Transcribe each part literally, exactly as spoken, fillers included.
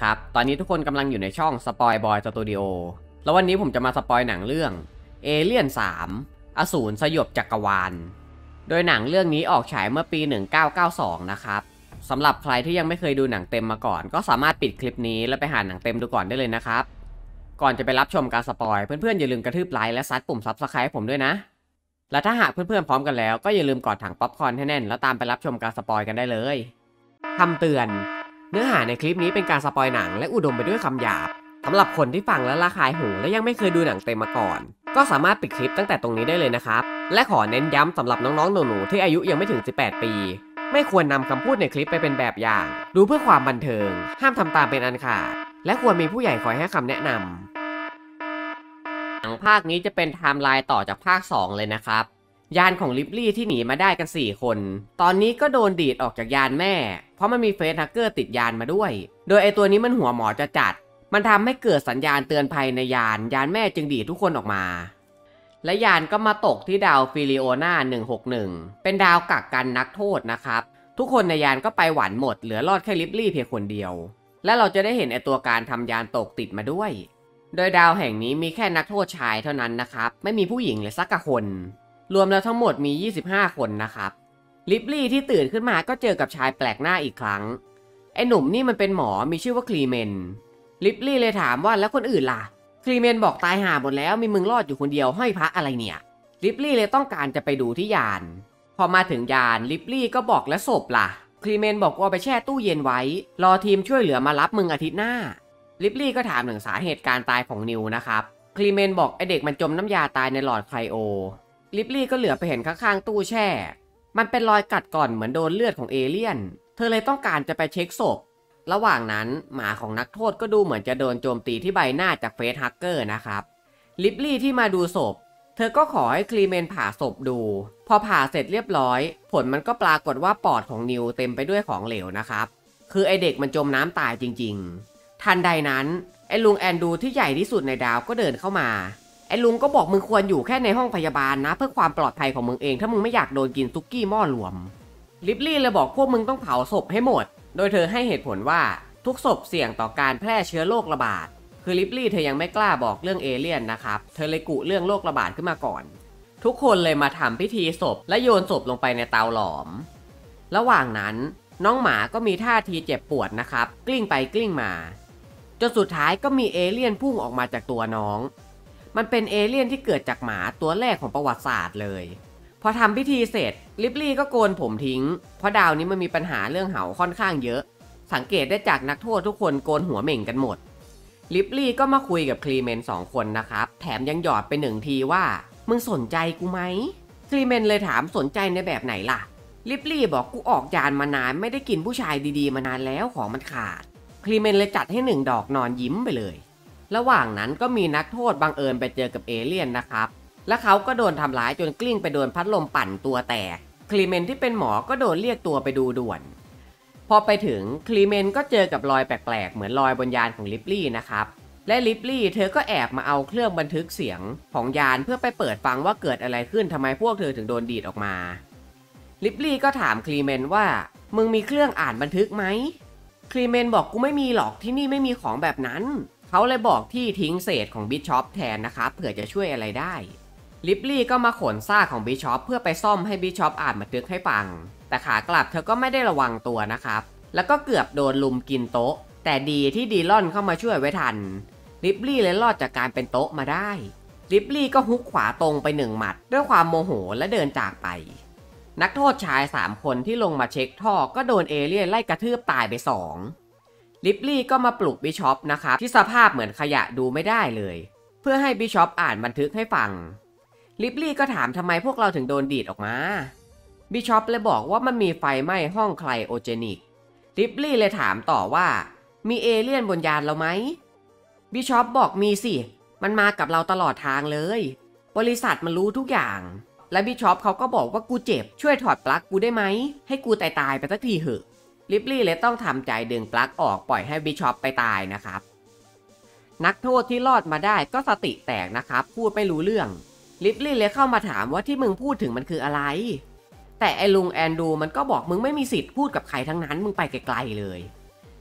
ครับตอนนี้ทุกคนกำลังอยู่ในช่องสปอยบอยสตูดิโอแล้ววันนี้ผมจะมาสปอยหนังเรื่องเอเลี่ยนสามอสูรสยบจักรวาลโดยหนังเรื่องนี้ออกฉายเมื่อปีหนึ่งเก้าเก้าสองนะครับสำหรับใครที่ยังไม่เคยดูหนังเต็มมาก่อนก็สามารถปิดคลิปนี้แล้วไปหาหนังเต็มดูก่อนได้เลยนะครับก่อนจะไปรับชมการสปอยเพื่อนๆอย่าลืมกระทืบไลค์และซัดปุ่มซับสไครป์ให้ผมด้วยนะและถ้าหากเพื่อนๆพร้อมกันแล้วก็อย่าลืมกอดถังป๊อปคอร์นให้แน่นแล้วตามไปรับชมการสปอยกันได้เลยคำเตือนเนื้อหาในคลิปนี้เป็นการสปอยหนังและอุดมไปด้วยคำหยาบสำหรับคนที่ฟังแล้วระคายหูและยังไม่เคยดูหนังเต็มมาก่อนก็สามารถปิดคลิปตั้งแต่ตรงนี้ได้เลยนะครับและขอเน้นย้ำสำหรับน้องๆหนูๆที่อายุยังไม่ถึงสิบแปดปีไม่ควรนำคำพูดในคลิปไปเป็นแบบอย่างดูเพื่อความบันเทิงห้ามทำตามเป็นอันขาดและควรมีผู้ใหญ่คอยให้คำแนะนำหนังภาคนี้จะเป็นไทม์ไลน์ต่อจากภาคสองเลยนะครับยานของลิปลี่ที่หนีมาได้กันสี่คนตอนนี้ก็โดนดีดออกจากยานแม่เพราะมันมีเฟซแฮกเกอร์ติดยานมาด้วยโดยไอตัวนี้มันหัวหมอจะจัดมันทำให้เกิดสัญญาณเตือนภัยในยานยานแม่จึงดีดทุกคนออกมาและยานก็มาตกที่ดาวฟิลิโอนาหนึ่งหกหนึ่งเป็นดาวกักกันนักโทษนะครับทุกคนในยานก็ไปหวันหมดเหลือรอดแค่ลิปลี่เพียงคนเดียวและเราจะได้เห็นไอตัวการทำยานตกติดมาด้วยโดยดาวแห่งนี้มีแค่นักโทษชายเท่านั้นนะครับไม่มีผู้หญิงเลยสักคนรวมแล้วทั้งหมดมียี่สิบห้าคนนะครับลิปลี่ที่ตื่นขึ้นมาก็เจอกับชายแปลกหน้าอีกครั้งไอ้หนุ่มนี่มันเป็นหมอมีชื่อว่าคลีเมนลิปลี่เลยถามว่าแล้วคนอื่นล่ะคลีเมนบอกตายห่าหมดแล้วมีมึงรอดอยู่คนเดียวห้อยพระอะไรเนี่ยลิปลี่เลยต้องการจะไปดูที่ยานพอมาถึงยานลิปลี่ก็บอกแล้วศพล่ะคลีเมนบอกว่าไปแช่ตู้เย็นไว้รอทีมช่วยเหลือมารับมึงอาทิตย์หน้าลิปลี่ก็ถามถึงสาเหตุการตายของนิวนะครับคลีเมนบอกไอเด็กมันจมน้ำยาตายในหลอดไคลโอลิปลี่ก็เหลือไปเห็นข้างๆตู้แช่มันเป็นรอยกัดก่อนเหมือนโดนเลือดของเอเลี่ยนเธอเลยต้องการจะไปเช็คศพระหว่างนั้นหมาของนักโทษก็ดูเหมือนจะโดนโจมตีที่ใบหน้าจากเฟซฮักเกอร์นะครับลิปลี่ที่มาดูศพเธอก็ขอให้คลีเมนผ่าศพดูพอผ่าเสร็จเรียบร้อยผลมันก็ปรากฏว่าปอดของนิวเต็มไปด้วยของเหลวนะครับคือไอเด็กมันจมน้ำตายจริงๆทันใดนั้นไอลุงแอนดูที่ใหญ่ที่สุดในดาวก็เดินเข้ามาไอ้ลุงก็บอกมึงควรอยู่แค่ในห้องพยาบาลนะเพื่อความปลอดภัยของมึงเองถ้ามึงไม่อยากโดนกินซุกี้หม้อรวมลิปลี่เลยบอกพวกมึงต้องเผาศพให้หมดโดยเธอให้เหตุผลว่าทุกศพเสี่ยงต่อการแพร่เชื้อโรคระบาดคือลิปลี่เธอยังไม่กล้าบอกเรื่องเอเลี่ยนนะครับเธอเลยกุเรื่องโรคระบาดขึ้นมาก่อนทุกคนเลยมาทำพิธีศพและโยนศพลงไปในเตาหลอมระหว่างนั้นน้องหมาก็มีท่าทีเจ็บปวดนะครับกลิ้งไปกลิ้งมาจนสุดท้ายก็มีเอเลี่ยนพุ่งออกมาจากตัวน้องมันเป็นเอเลี่ยนที่เกิดจากหมาตัวแรกของประวัติศาสตร์เลยพอทำพิธีเสร็จลิปลี่ก็โกนผมทิ้งเพราะดาวนี้มันมีปัญหาเรื่องเหาค่อนข้างเยอะสังเกตได้จากนักโทษทุกคนโกนหัวเหม่งกันหมดลิปลี่ก็มาคุยกับคลีเมนสองคนนะครับแถมยังหยอดไปหนึ่งทีว่ามึงสนใจกูไหมคลีเมนเลยถามสนใจในแบบไหนล่ะลิปลี่บอกกูออกยานมานานไม่ได้กินผู้ชายดีๆมานานแล้วของมันขาดคลีเมนเลยจัดให้หนึ่งดอกนอนยิ้มไปเลยระหว่างนั้นก็มีนักโทษบังเอิญไปเจอกับเอเลี่ยนนะครับและเขาก็โดนทำร้ายจนกลิ้งไปโดนพัดลมปั่นตัวแตกคลีเมนที่เป็นหมอก็โดนเรียกตัวไปดูด่วนพอไปถึงคลีเมนก็เจอกับรอยแปลกๆเหมือนรอยบนยานของลิปลี่นะครับและลิปลี่เธอก็แอบมาเอาเครื่องบันทึกเสียงของยานเพื่อไปเปิดฟังว่าเกิดอะไรขึ้นทำไมพวกเธอถึงโดนดีดออกมาลิปลี่ก็ถามคลีเมนว่ามึงมีเครื่องอ่านบันทึกไหมคลีเมนบอกกูไม่มีหรอกที่นี่ไม่มีของแบบนั้นเขาเลยบอกที่ทิ้งเศษของบิชอปแทนนะครับเผื่อจะช่วยอะไรได้ลิปลี่ก็มาขนซากของบิชอปเพื่อไปซ่อมให้บิชอปอ่านบันทึกให้ฟังแต่ขากลับเธอก็ไม่ได้ระวังตัวนะครับแล้วก็เกือบโดนลุมกินโต๊ะแต่ดีที่ดีลอนเข้ามาช่วยไว้ทันลิปลี่เลยรอดจากการเป็นโต๊ะมาได้ลิปลี่ก็ฮุกขวาตรงไปหนึ่งหมัดด้วยความโมโหและเดินจากไปนักโทษชายสามคนที่ลงมาเช็คท่อก็โดนเอเลี่ยนไล่กระทืบตายไปสองลิปลี่ก็มาปลุกบิชอปนะครับที่สภาพเหมือนขยะดูไม่ได้เลยเพื่อให้บิชอปอ่านบันทึกให้ฟังลิปลี่ก็ถามทำไมพวกเราถึงโดนดีดออกมาบิชอปเลยบอกว่ามันมีไฟไหม้ห้องไคลโอเจนิกลิปลี่เลยถามต่อว่ามีเอเลี่ยนบนยานเราไหมบิชอปบอกมีสิมันมากับเราตลอดทางเลยบริษัทมันรู้ทุกอย่างและบิชอปเขาก็บอกว่ากูเจ็บช่วยถอดปลั๊กกูได้ไหมให้กูตายตายไปสักทีเหอะลิปลี่เลยต้องทำใจดึงปลั๊กออกปล่อยให้บิชอปไปตายนะครับนักโทษที่รอดมาได้ก็สติแตกนะครับพูดไม่รู้เรื่องลิปลี่เลยเข้ามาถามว่าที่มึงพูดถึงมันคืออะไรแต่ไอ้ลุงแอนดูมันก็บอกมึงไม่มีสิทธิ์พูดกับใครทั้งนั้นมึงไปไกลๆเลย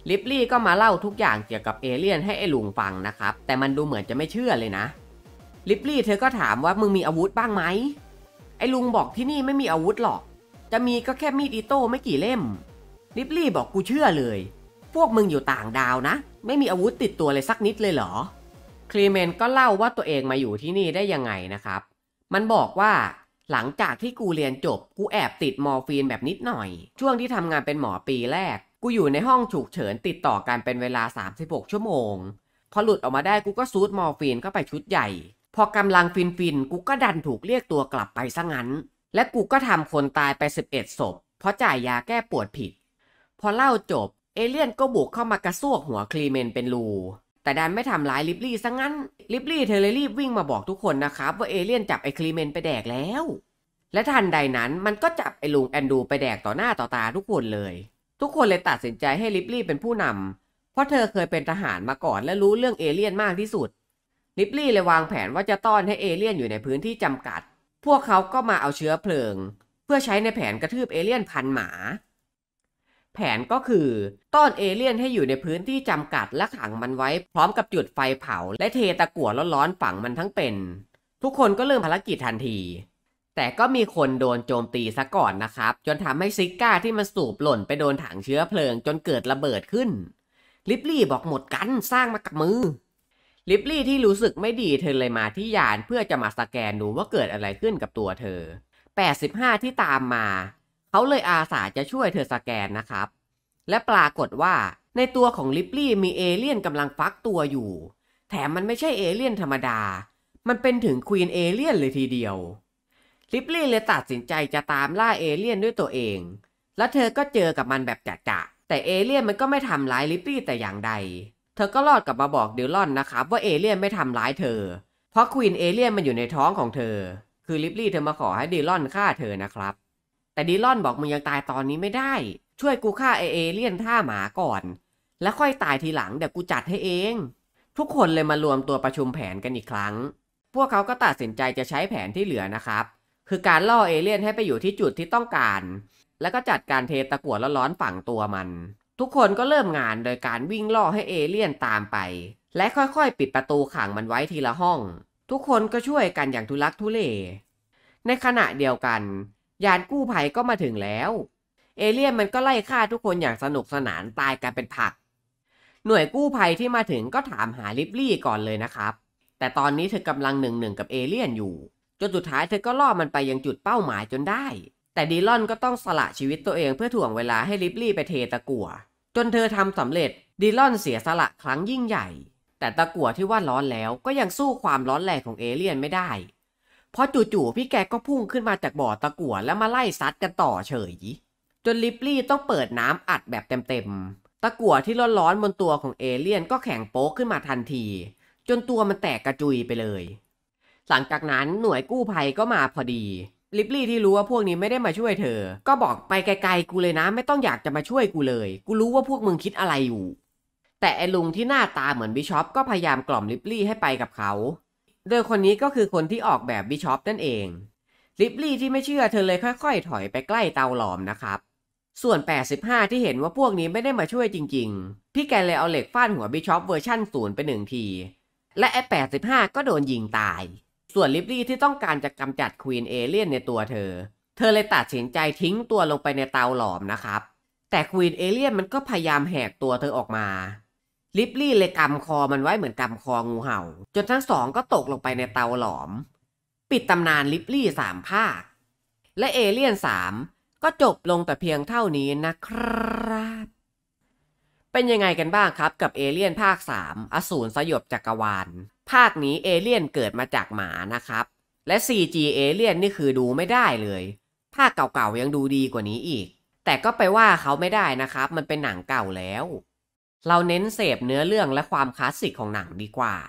ลิปลี่ก็มาเล่าทุกอย่างเกี่ยวกับเอเลี่ยนให้ไอ้ลุงฟังนะครับแต่มันดูเหมือนจะไม่เชื่อเลยนะลิปลี่เธอก็ถามว่ามึงมีอาวุธบ้างไหมไอ้ลุงบอกที่นี่ไม่มีอาวุธหรอกจะมีก็แค่มีดอิโต้ไม่กี่เล่มลิปลี่บอกกูเชื่อเลยพวกมึงอยู่ต่างดาวนะไม่มีอาวุธติดตัวเลยสักนิดเลยเหรอคลีเมนก็เล่าว่าตัวเองมาอยู่ที่นี่ได้ยังไงนะครับมันบอกว่าหลังจากที่กูเรียนจบกูแอบติดมอร์ฟีนแบบนิดหน่อยช่วงที่ทำงานเป็นหมอปีแรกกูอยู่ในห้องฉุกเฉินติดต่อกันเป็นเวลาสามสิบหกชั่วโมงพอหลุดออกมาได้กูก็ซูดมอร์ฟีนเข้าไปชุดใหญ่พอกำลังฟินฟินกูก็ดันถูกเรียกตัวกลับไปซะงั้นและกูก็ทำคนตายไปสิบเอ็ดศพเพราะจ่ายยาแก้ปวดผิดพอเล่าจบเอเลี่ยนก็บุกเข้ามากระซวกหัวคลีเมนเป็นรูแต่ดันไม่ทำร้ายลิปลี่ซะงั้นลิปลี่เธอเลยรีบวิ่งมาบอกทุกคนนะครับว่าเอเลี่ยนจับไอ้คลีเมนไปแดกแล้วและทันใดนั้นมันก็จับไอ้ลุงแอนดูไปแดกต่อหน้าต่อตาทุกคนเลยทุกคนเลยตัดสินใจให้ลิปลี่เป็นผู้นำเพราะเธอเคยเป็นทหารมาก่อนและรู้เรื่องเอเลี่ยนมากที่สุดลิปลี่เลยวางแผนว่าจะต้อนให้เอเลี่ยนอยู่ในพื้นที่จำกัดพวกเขาก็มาเอาเชื้อเพลิงเพื่อใช้ในแผนกระทืบเอเลี่ยนพันหมาแผนก็คือต้อนเอเลี่ยนให้อยู่ในพื้นที่จำกัดและขังมันไว้พร้อมกับจุดไฟเผาและเทตะกั่วร้อนๆฝังมันทั้งเป็นทุกคนก็เริ่มภารกิจทันทีแต่ก็มีคนโดนโจมตีซะก่อนนะครับจนทำให้ซิก้าที่มันสูบหล่นไปโดนถังเชื้อเพลิงจนเกิดระเบิดขึ้นลิปลี่บอกหมดกันสร้างมากับมือลิปลี่ที่รู้สึกไม่ดีเธอเลยมาที่ยานเพื่อจะมาสแกนดูว่าเกิดอะไรขึ้นกับตัวเธอแปดสิบห้าที่ตามมาเขาเลยอาสาจะช่วยเธอสแกนนะครับและปรากฏว่าในตัวของลิปลี่มีเอเลี่ยนกำลังฟักตัวอยู่แถมมันไม่ใช่เอเลี่ยนธรรมดามันเป็นถึงควีนเอเลี่ยนเลยทีเดียวลิปลี่เลยตัดสินใจจะตามล่าเอเลี่ยนด้วยตัวเองและเธอก็เจอกับมันแบบจะๆแต่เอเลี่ยนมันก็ไม่ทำร้ายลิปลี่แต่อย่างใดเธอก็รอดกลับมาบอกดิลลอนนะครับว่าเอเลี่ยนไม่ทำร้ายเธอเพราะควีนเอเลี่ยนมันอยู่ในท้องของเธอคือลิปลี่เธอมาขอให้ดิลลอนฆ่าเธอนะครับแต่ดิลลอนบอกมึงยังตายตอนนี้ไม่ได้ช่วยกูฆ่าเอเอเลี่ยนท่าหมาก่อนแล้วค่อยตายทีหลังเดี๋ยวกูจัดให้เองทุกคนเลยมารวมตัวประชุมแผนกันอีกครั้งพวกเขาก็ตัดสินใจจะใช้แผนที่เหลือนะครับคือการล่อเอเลี่ยนให้ไปอยู่ที่จุดที่ต้องการแล้วก็จัดการเทตะกั่วร้อนๆฝังตัวมันทุกคนก็เริ่มงานโดยการวิ่งล่อให้เอเลี่ยนตามไปและค่อยๆปิดประตูขังมันไว้ทีละห้องทุกคนก็ช่วยกันอย่างทุลักทุเลในขณะเดียวกันยานกู้ภัยก็มาถึงแล้วเอเลี่ยนมันก็ไล่ฆ่าทุกคนอย่างสนุกสนานตายกันเป็นผักหน่วยกู้ภัยที่มาถึงก็ถามหาลิปลี่ก่อนเลยนะครับแต่ตอนนี้เธอกำลังหนึ่งหนึ่งกับเอเลี่ยนอยู่จนสุดท้ายเธอก็ล่อมันไปยังจุดเป้าหมายจนได้แต่ดิลลอนก็ต้องสละชีวิตตัวเองเพื่อถ่วงเวลาให้ลิปลี่ไปเทตะกั่วจนเธอทำสำเร็จดิลลอนเสียสละครั้งยิ่งใหญ่แต่ตะกั่วที่ว่าร้อนแล้วก็ยังสู้ความร้อนแรงของเอเลี่ยนไม่ได้เพราะจู่ๆพี่แกก็พุ่งขึ้นมาจากบ่อตะกั่วแล้วมาไล่ซัดกันต่อเฉยจนลิปลี่ต้องเปิดน้ำอัดแบบเต็มๆตะกั่วที่ร้อนๆบนตัวของเอเลี่ยนก็แข็งโป๊กขึ้นมาทันทีจนตัวมันแตกกระจุยไปเลยหลังจากนั้นหน่วยกู้ภัยก็มาพอดีลิปลี่ที่รู้ว่าพวกนี้ไม่ได้มาช่วยเธอก็บอกไปไกลๆกูเลยนะไม่ต้องอยากจะมาช่วยกูเลยกูรู้ว่าพวกมึงคิดอะไรอยู่แต่ไอ้ลุงที่หน้าตาเหมือนบิชอปก็พยายามกล่อมลิปลี่ให้ไปกับเขาโดยคนนี้ก็คือคนที่ออกแบบบิชอปนั่นเองลิปลี่ที่ไม่เชื่อเธอเลยค่อยๆถอยไปใกล้เตาหลอมนะครับส่วนแปดสิบห้าที่เห็นว่าพวกนี้ไม่ได้มาช่วยจริงๆพี่แกเลยเอาเหล็กฟาดหัวบิชอปเวอร์ชั่นศูนย์ไปหนึ่งทีและไอ้แปดสิบห้าก็โดนยิงตายส่วนลิปลี่ที่ต้องการจะกำจัดควีนเอเลี่ยนในตัวเธอเธอเลยตัดสินใจทิ้งตัวลงไปในเตาหลอมนะครับแต่ควีนเอเลี่ยนมันก็พยายามแหกตัวเธอออกมาลิปลี่เลยกำคอมันไว้เหมือนกำคองูเห่าจนทั้งสองก็ตกลงไปในเตาหลอมปิดตำนานลิปลี่สามภาคและเอเลี่ยนสามก็จบลงแต่เพียงเท่านี้นะครับเป็นยังไงกันบ้างครับกับเอเลี่ยนภาคสามอสูรสยบจักรวาลภาคนี้เอเลี่ยนเกิดมาจากหมานะครับและ ซี จี เอเลี่ยนนี่คือดูไม่ได้เลยภาคเก่าๆยังดูดีกว่านี้อีกแต่ก็ไปว่าเขาไม่ได้นะครับมันเป็นหนังเก่าแล้วเราเน้นเสพเนื้อเรื่องและความคลาสสิกของหนังดีกว่า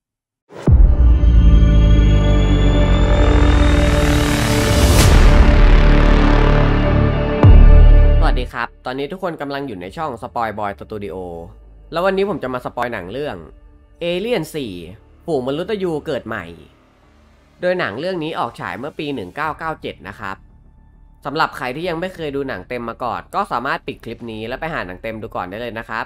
สวัสดีครับตอนนี้ทุกคนกำลังอยู่ในช่องสปอยบอยสตูดิโอแล้ววันนี้ผมจะมาสปอยหนังเรื่องเอเลี่ยนสี่ฝูงมนุษย์ยูเกิดใหม่โดยหนังเรื่องนี้ออกฉายเมื่อปีหนึ่งเก้าเก้าเจ็ดนะครับสำหรับใครที่ยังไม่เคยดูหนังเต็มมาก่อนก็สามารถปิดคลิปนี้แล้วไปหาหนังเต็มดูก่อนได้เลยนะครับ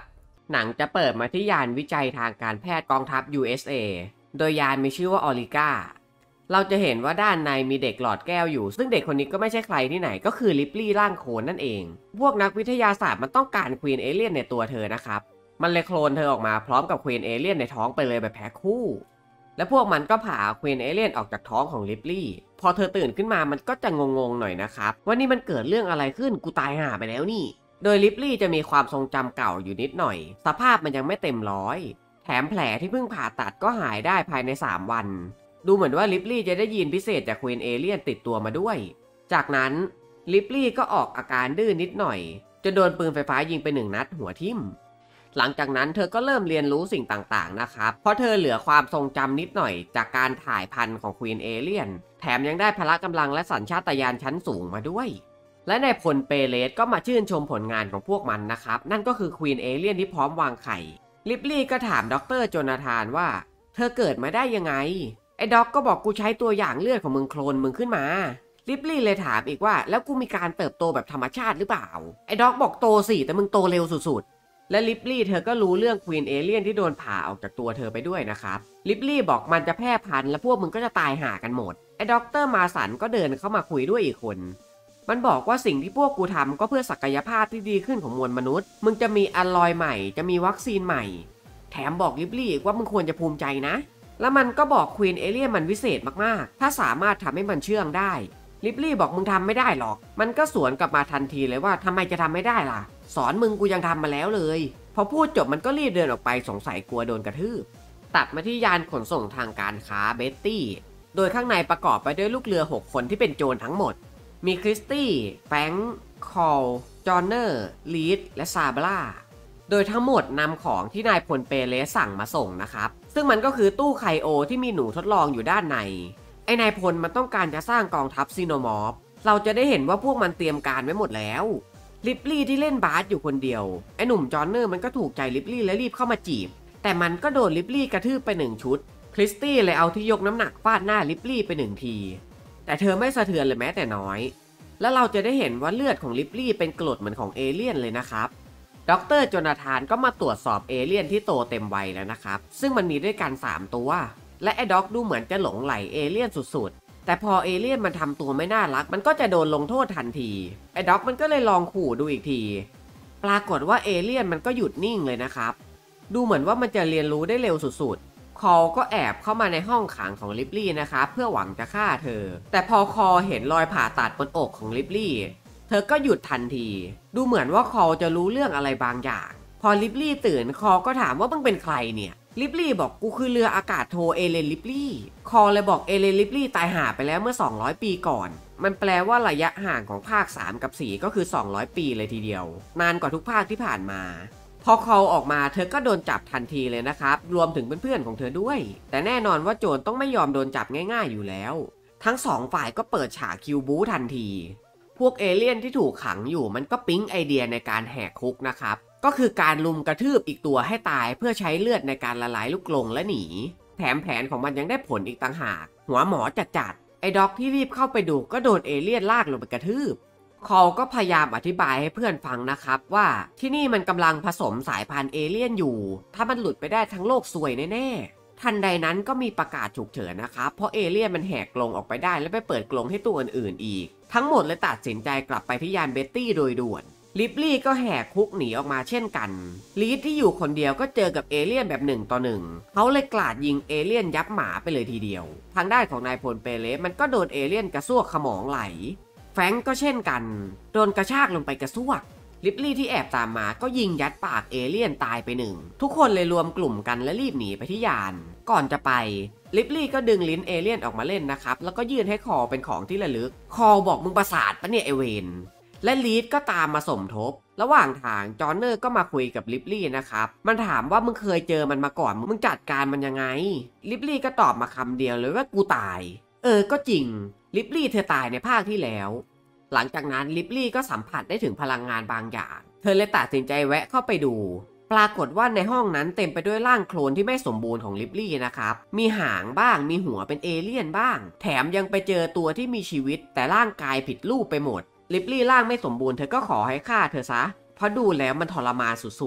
หนังจะเปิดมาที่ยานวิจัยทางการแพทย์กองทัพ ยู เอส เอ โดยยานมีชื่อว่าออริก้าเราจะเห็นว่าด้านในมีเด็กหลอดแก้วอยู่ซึ่งเด็กคนนี้ก็ไม่ใช่ใครที่ไหนก็คือลิปลี่ร่างโคลนนั่นเองพวกนักวิทยาศาสตร์มันต้องการควีนเอเลี่ยนในตัวเธอนะครับมันเลยโคลนเธอออกมาพร้อมกับควีนเอเลี่ยนในท้องไปเลยแบบแพ็คคู่และพวกมันก็ผ่าควีนเอเลี่ยนออกจากท้องของลิปลี่พอเธอตื่นขึ้นมามันก็จะงงๆหน่อยนะครับว่านี่มันเกิดเรื่องอะไรขึ้นกูตายห่าไปแล้วนี่โดยลิปลี่จะมีความทรงจำเก่าอยู่นิดหน่อยสภาพมันยังไม่เต็มร้อยแถมแผลที่เพิ่งผ่าตัดก็หายได้ภายในสามวันดูเหมือนว่าลิปลี่จะได้ยีนพิเศษจากควีนเอเลี่ยนติดตัวมาด้วยจากนั้นลิปลี่ก็ออกอาการดื้อนนิดหน่อยจนโดนปืนไฟฟ้ายิงไปหนึ่งนัดหัวทิ่มหลังจากนั้นเธอก็เริ่มเรียนรู้สิ่งต่างๆนะครับเพราะเธอเหลือความทรงจำนิดหน่อยจากการถ่ายพันธุ์ของควีนเอเลี่ยนแถมยังได้พละกำลังและสัญชาตญาณชั้นสูงมาด้วยและในพลเปเลสก็มาชื่นชมผลงานของพวกมันนะครับนั่นก็คือควีนเอเลี่ยนที่พร้อมวางไข่ลิปลี่ก็ถามด็อกเตอร์โจนาธานว่าเธอเกิดมาได้ยังไงไอ้ด็อกก็บอกกูใช้ตัวอย่างเลือดของมึงโคลนมึงขึ้นมาลิปลี่เลยถามอีกว่าแล้วกูมีการเติบโตแบบธรรมชาติหรือเปล่าไอ้ด็อกบอกโตสิแต่มึงโตเร็วสุดๆและลิปลี่เธอก็รู้เรื่องควีนเอเลี่ยนที่โดนผ่าออกจากตัวเธอไปด้วยนะครับลิปลี่บอกมันจะแพร่พันธุ์และพวกมึงก็จะตายห่ากันหมดไอ้ด็อกเตอร์มาสันก็เดินเข้ามาคุยด้วยอีกคนมันบอกว่าสิ่งที่พวกกูทำก็เพื่อศักยภาพที่ดีขึ้นของมวลมนุษย์มึงจะมีอลลอยใหม่จะมีวัคซีนใหม่แถมบอกลิปลี่ว่ามึงควรจะภูมิใจนะแล้วมันก็บอกควีนเอเลี่ยนมันวิเศษมากๆถ้าสามารถทำให้มันเชื่องได้ลิปลี่บอกมึงทำไม่ได้หรอกมันก็สวนกลับมาทันทีเลยว่าทำไมจะทำไม่ได้ล่ะสอนมึงกูยังทำมาแล้วเลยพอพูดจบมันก็รีบเดินออกไปสงสัยกลัวโดนกระทืบตัดมาที่ยานขนส่งทางการค้าเบ็ตตี้โดยข้างในประกอบไปด้วยลูกเรือหกคนที่เป็นโจรทั้งหมดมีคริสตี้แฟรงค์คอลจอห์นเนอร์ลีดและซาบล่าโดยทั้งหมดนำของที่นายพลเปเลสสั่งมาส่งนะครับซึ่งมันก็คือตู้ไคโอที่มีหนูทดลองอยู่ด้านในไอ้นายพลมันต้องการจะสร้างกองทัพซีโนมอร์ฟเราจะได้เห็นว่าพวกมันเตรียมการไว้หมดแล้วลิปลี่ที่เล่นบาสอยู่คนเดียวไอ้หนุ่มจอห์นเนอร์มันก็ถูกใจลิปลี่และรีบเข้ามาจีบแต่มันก็โดนลิปลี่กระทืบไปหนึ่งชุดคริสตี้เลยเอาที่ยกน้ำหนักฟาดหน้าลิปลี่ไปหนึ่งทีแต่เธอไม่สะเทือนเลยแม้แต่น้อยและเราจะได้เห็นว่าเลือดของลิปลี่เป็นกรดเหมือนของเอเลี่ยนเลยนะครับดร.โจนาธานก็มาตรวจสอบเอเลี่ยนที่โตเต็มวัยแล้วนะครับซึ่งมันมีด้วยกันสามตัวและไอ้ด็อกดูเหมือนจะหลงไหลเอเลี่ยนสุดๆแต่พอเอเลี่ยนมันทำตัวไม่น่ารักมันก็จะโดนลงโทษทันทีไอ้ด็อกมันก็เลยลองขู่ดูอีกทีปรากฏว่าเอเลี่ยนมันก็หยุดนิ่งเลยนะครับดูเหมือนว่ามันจะเรียนรู้ได้เร็วสุดๆคอลก็แอบเข้ามาในห้องขังของลิปลี่นะครับเพื่อหวังจะฆ่าเธอแต่พอคอเห็นรอยผ่าตัดบนอกของลิปลี่เธอก็หยุดทันทีดูเหมือนว่าคอลจะรู้เรื่องอะไรบางอย่างพอลิปลี่ตื่นคอลก็ถามว่ามึงเป็นใครเนี่ยลิปลี่บอกกูคือเรืออากาศโทเอเลนลิปลี่คอลเลยบอกเอเลนลิปลี่ตายห่าไปแล้วเมื่อสองร้อยปีก่อนมันแปลว่าระยะห่างของภาคสามกับสี่ก็คือสองร้อยปีเลยทีเดียวนานกว่าทุกภาคที่ผ่านมาพอคอลออกมาเธอก็โดนจับทันทีเลยนะครับรวมถึงเพื่อนๆของเธอด้วยแต่แน่นอนว่าโจรต้องไม่ยอมโดนจับง่ายๆอยู่แล้วทั้งสองฝ่ายก็เปิดฉากคิวบู๊ทันทีพวกเอเลี่ยนที่ถูกขังอยู่มันก็ปิ๊งไอเดียในการแหกคุกนะครับก็คือการลุมกระทืบอีกตัวให้ตายเพื่อใช้เลือดในการละลายลูกกรงและหนีแถมแผนของมันยังได้ผลอีกต่างหากหัวหมอจัดๆไอ้ด็อกที่รีบเข้าไปดูก็โดนเอเลี่ยนลากลงไปกระทืบคอลก็พยายามอธิบายให้เพื่อนฟังนะครับว่าที่นี่มันกำลังผสมสายพันธุ์เอเลี่ยนอยู่ถ้ามันหลุดไปได้ทั้งโลกซวยแน่ๆทันใดนั้นก็มีประกาศฉุกเฉินนะครับเพราะเอเลี่ยนมันแหกกรงออกไปได้และไปเปิดกรงให้ตัวอื่นๆอีกทั้งหมดเลยตัดสินใจกลับไปที่ยานเบ็ตตี้โดยด่วนลิปลี่ก็แหกคุกหนีออกมาเช่นกันลีดที่อยู่คนเดียวก็เจอกับเอเลี่ยนแบบหนึ่งต่อหนึ่งเขาเลยกราดยิงเอเลี่ยนยับหมาไปเลยทีเดียวทางด้านของนายพลเปเลสมันก็โดนเอเลี่ยนกระซวกขมองไหลแฟรงก์ก็เช่นกันโดนกระชากลงไปกระซวกลิปลี่ที่แอบตามมาก็ยิงยัดปากเอเลี่ยนตายไปหนึ่งทุกคนเลยรวมกลุ่มกันและรีบหนีไปที่ยานก่อนจะไปลิปลี่ก็ดึงลิ้นเอเลี่ยนออกมาเล่นนะครับแล้วก็ยื่นให้คอเป็นของที่ระลึกคอบอกมึงประสาทปะเนี่ยไอเวนและลีดก็ตามมาสมทบระหว่างทางจอห์นเนอร์ก็มาคุยกับลิปลี่นะครับมันถามว่ามึงเคยเจอมันมาก่อนมึงจัดการมันยังไงลิปลี่ก็ตอบมาคำเดียวเลยว่ากูตายเออก็จริงลิปลี่เธอตายในภาคที่แล้วหลังจากนั้นลิปลี่ก็สัมผัสได้ถึงพลังงานบางอย่างเธอเลยตัดสินใจแวะเข้าไปดูปรากฏว่าในห้องนั้นเต็มไปด้วยร่างโคลนที่ไม่สมบูรณ์ของลิปลี่นะครับมีหางบ้างมีหัวเป็นเอเลี่ยนบ้างแถมยังไปเจอตัวที่มีชีวิตแต่ร่างกายผิดรูปไปหมดลิปลี่ร่างไม่สมบูรณ์เธอก็ขอให้ฆ่าเธอซะเพราะดูแล้วมันทรมานสุด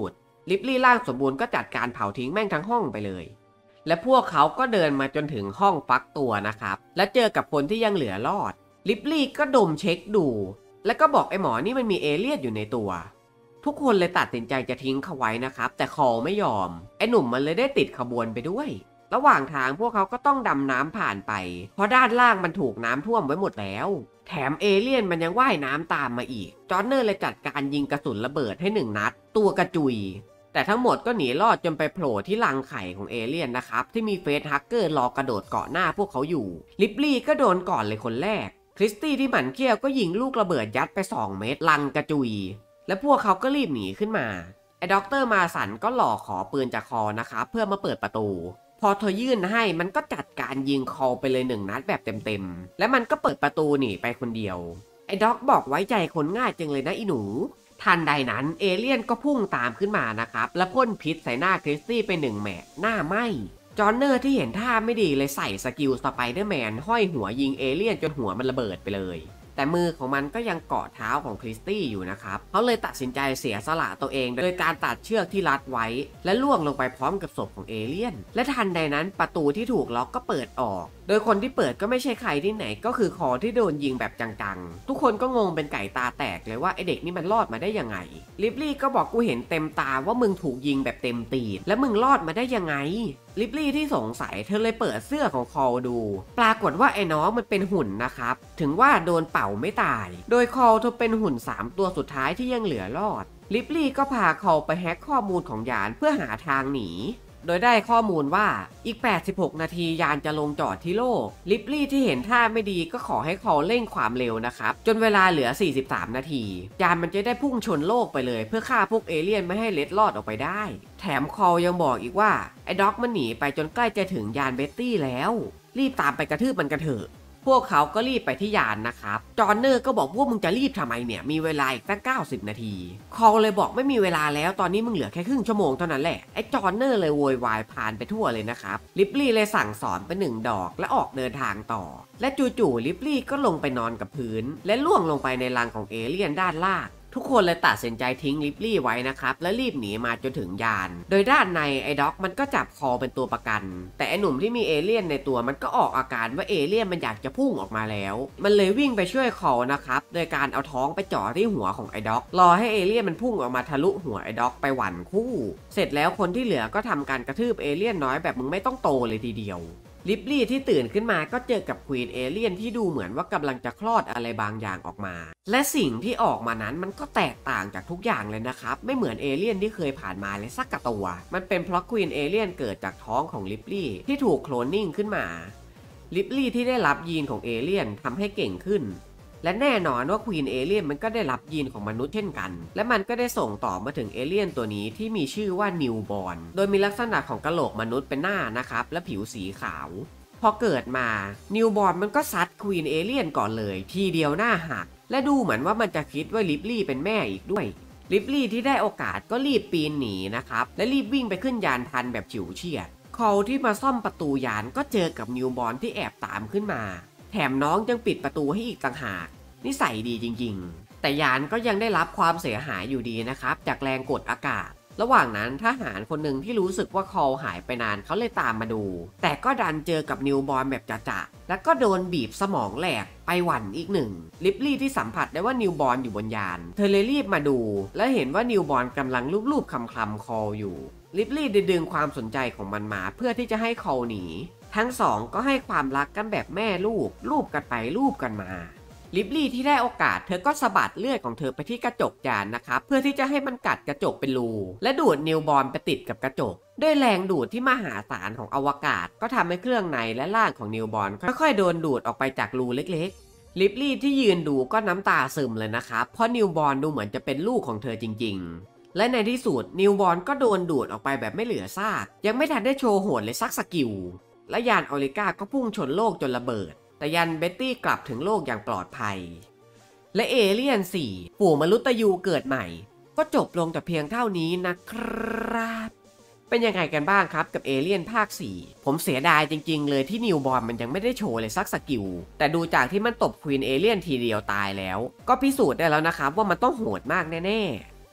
ลิปลี่ร่างสมบูรณ์ก็จัดการเผาทิ้งแม่งทั้งห้องไปเลยและพวกเขาก็เดินมาจนถึงห้องฟักตัวนะครับและเจอกับคนที่ยังเหลือรอดลิปลี่ก็ดมเช็คดูแล้วก็บอกไอ้หมอนี่มันมีเอเลี่ยนอยู่ในตัวทุกคนเลยตัดสินใจจะทิ้งเขาไว้นะครับแต่คอไม่ยอมไอ้หนุ่มมันเลยได้ติดขบวนไปด้วยระหว่างทางพวกเขาก็ต้องดำน้ำผ่านไปเพราะด้านล่างมันถูกน้ำท่วมไว้หมดแล้วแถมเอเลี่ยนมันยังว่ายน้ำตามมาอีกจอห์นเนอร์เลยจัดการยิงกระสุนระเบิดให้หนึ่งนัดตัวกระจุยแต่ทั้งหมดก็หนีรอดจนไปโผล่ที่รังไข่ของเอเลี่ยนนะครับที่มีเฟสฮักเกอร์รอกระโดดเกาะหน้าพวกเขาอยู่ลิปลี่ก็โดนก่อนเลยคนแรกคริสตี้ที่หมั่นเขี้ยวก็ยิงลูกระเบิดยัดไปสองเม็ดรังกระจุยและพวกเขาก็รีบหนีขึ้นมาไอ้ด็อกเตอร์มาสันก็หลอกขอปืนจากคอนะครับเพื่อมาเปิดประตูพอเธอยื่นให้มันก็จัดการยิงคอไปเลยหนึ่งนัดแบบเต็มๆและมันก็เปิดประตูหนีไปคนเดียวไอ้ด็อกบอกไว้ใจคนง่ายจังเลยนะอีหนูทันใดนั้นเอเลี่ยนก็พุ่งตามขึ้นมานะครับและพ่นพิษใส่หน้าคริสตี้ไปหนึ่งแหมะหน้าไหม้จอห์นเนอร์ที่เห็นท่าไม่ดีเลยใส่สกิลสไปเดอร์แมนห้อยหัวยิงเอเลี่ยนจนหัวมันระเบิดไปเลยแต่มือของมันก็ยังเกาะเท้าของคริสตี้อยู่นะครับเขาเลยตัดสินใจเสียสละตัวเองโดยการตัดเชือกที่รัดไว้และล่วงลงไปพร้อมกับศพของเอเลี่ยนและทันใดนั้นประตูที่ถูกล็อกก็เปิดออกโดยคนที่เปิดก็ไม่ใช่ใครที่ไหนก็คือคอที่โดนยิงแบบจังๆทุกคนก็งงเป็นไก่ตาแตกเลยว่าไอเด็กนี่มันรอดมาได้ยังไงลิปลี่ก็บอกกูเห็นเต็มตาว่ามึงถูกยิงแบบเต็มตีนและมึงรอดมาได้ยังไงลิปลี่ที่สงสัยเธอเลยเปิดเสื้อของคอดูปรากฏว่าไอ้น้องมันเป็นหุ่นนะครับถึงว่าโดนเป่าไม่ตายโดยคอเธอเป็นหุ่นสามตัวสุดท้ายที่ยังเหลือรอดลิปลี่ก็พาคอไปแฮกข้อมูลของยานเพื่อหาทางหนีโดยได้ข้อมูลว่าอีกแปดสิบหกนาทียานจะลงจอดที่โลกลิปลี่ที่เห็นท่าไม่ดีก็ขอให้คอเร่งความเร็วนะครับจนเวลาเหลือสี่สิบสามนาทียานมันจะได้พุ่งชนโลกไปเลยเพื่อฆ่าพวกเอเลี่ยนไม่ให้เล็ดลอดออกไปได้แถมคอยังบอกอีกว่าไอ้ด็อกมันหนีไปจนใกล้จะถึงยานเบ็ตตี้แล้วรีบตามไปกระทืบมันกันเถอะพวกเขาก็รีบไปที่ยานนะครับจอห์นเนอร์ก็บอกว่ามึงจะรีบทำไมเนี่ยมีเวลาอีกตั้งเก้าสิบนาทีคอเลยบอกไม่มีเวลาแล้วตอนนี้มึงเหลือแค่ครึ่งชั่วโมงเท่านั้นแหละไอ้จอห์นเนอร์เลยโวยวายผ่านไปทั่วเลยนะครับลิปลี่เลยสั่งสอนไปหนึ่งดอกและออกเดินทางต่อและจู่ๆลิปลี่ก็ลงไปนอนกับพื้นและล่วงลงไปในรังของเอเลี่ยนด้านล่างทุกคนเลยตัดสินใจทิ้งลิปลี่ไว้นะครับและรีบหนีมาจนถึงยานโดยด้านในไอ้ด็อกมันก็จับคอเป็นตัวประกันแต่ไอ้หนุ่มที่มีเอเลี่ยนในตัวมันก็ออกอาการว่าเอเลี่ยนมันอยากจะพุ่งออกมาแล้วมันเลยวิ่งไปช่วยคอนะครับโดยการเอาท้องไปจ่อที่หัวของไอ้ด็อกรอให้เอเลี่ยนมันพุ่งออกมาทะลุหัวไอ้ด็อกไปหวั่นคู่เสร็จแล้วคนที่เหลือก็ทำการกระทืบเอเลี่ยนน้อยแบบมึงไม่ต้องโตเลยทีเดียวลิปลี่ที่ตื่นขึ้นมาก็เจอกับควีนเอเลี่ยนที่ดูเหมือนว่ากำลังจะคลอดอะไรบางอย่างออกมาและสิ่งที่ออกมานั้นมันก็แตกต่างจากทุกอย่างเลยนะครับไม่เหมือนเอเลี่ยนที่เคยผ่านมาเลยสักกะตัวมันเป็นเพราะควีนเอเลี่ยนเกิดจากท้องของลิปลี่ที่ถูกโคลนนิ่งขึ้นมาลิปลี่ที่ได้รับยีนของเอเลี่ยนทำให้เก่งขึ้นและแน่นอนว่าควีนเอเลี่ยนมันก็ได้รับยีนของมนุษย์เช่นกันและมันก็ได้ส่งต่อมาถึงเอเลี่ยนตัวนี้ที่มีชื่อว่านิวบอร์นโดยมีลักษณะของกะโหลกมนุษย์เป็นหน้านะครับและผิวสีขาวพอเกิดมานิวบอร์นมันก็ซัดควีนเอเลี่ยนก่อนเลยทีเดียวหน้าหักและดูเหมือนว่ามันจะคิดว่าลิปลี่เป็นแม่อีกด้วยลิปลี่ที่ได้โอกาสก็รีบปีนหนีนะครับและรีบวิ่งไปขึ้นยานทันแบบฉิวเฉียดคอลที่มาซ่อมประตูยานก็เจอกับนิวบอร์นที่แอบตามขึ้นมาแถมน้องยังปิดประตูให้อีกต่างหากนิสัยดีจริงๆแต่ยานก็ยังได้รับความเสียหายอยู่ดีนะครับจากแรงกดอากาศระหว่างนั้นทหารคนหนึ่งที่รู้สึกว่าคอลหายไปนานเขาเลยตามมาดูแต่ก็ดันเจอกับนิวบอร์นแบบจะๆแล้วก็โดนบีบสมองแหลกไปหวั่นอีกหนึ่งลิปลี่ที่สัมผัสได้ว่านิวบอร์นอยู่บนยานเธอเลยรีบมาดูและเห็นว่านิวบอร์นกำลังลูบๆคำคำคอลอยู่ลิปลี่ได้ดึงความสนใจของมันมาเพื่อที่จะให้คอลหนีทั้งสองก็ให้ความรักกันแบบแม่ลูกลูบกันไปลูบกันมาลิปลี่ที่ได้โอกาสเธอก็สะบัดเลือดของเธอไปที่กระจกยานนะครับเพื่อที่จะให้มันกัดกระจกเป็นรูและดูดนิวบอร์นไปติดกับกระจกด้วยแรงดูดที่มหาศาลของอวกาศก็ทำให้เครื่องในและร่างของนิวบอร์นค่อยๆโดนดูดออกไปจากรูเล็กๆลิปลี่ที่ยืนดูก็น้ำตาซึมเลยนะครับเพราะนิวบอร์นดูเหมือนจะเป็นลูกของเธอจริงๆและในที่สุดนิวบอร์นก็โดนดูดออกไปแบบไม่เหลือซากยังไม่ทันได้โชว์โหดเลยสักสกิลและยานออริก้าก็พุ่งชนโลกจนระเบิดแต่ยานเบ็ตตี้กลับถึงโลกอย่างปลอดภัยและเอเลี่ยนสี่ปู่มนุษย์ยูเกิดใหม่ก็จบลงแต่เพียงเท่านี้นะครับเป็นยังไงกันบ้างครับกับเอเลี่ยนภาคสี่ผมเสียดายจริงๆเลยที่นิวบอร์นมันยังไม่ได้โชว์เลยสักสกิลแต่ดูจากที่มันตบควีนเอเลี่ยนทีเดียวตายแล้วก็พิสูจน์ได้แล้วนะครับว่ามันต้องโหดมากแน่ๆ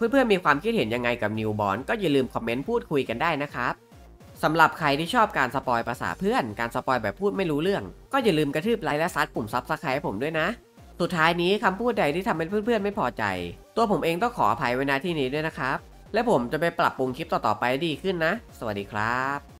เพื่อนๆมีความคิดเห็นยังไงกับนิวบอร์นก็อย่าลืมคอมเมนต์พูดคุยกันได้นะครับสำหรับใครที่ชอบการสปอยภาษาเพื่อนการสปอยแบบพูดไม่รู้เรื่องก็อย่าลืมกระทืบไลค์และซัดปุ่มซับสไครต์ให้ผมด้วยนะสุดท้ายนี้คำพูดใดที่ทำให้เพื่อนๆไม่พอใจตัวผมเองต้องขออภัยไว้ณที่นี้ด้วยนะครับและผมจะไปปรับปรุงคลิปต่อๆไปดีขึ้นนะสวัสดีครับ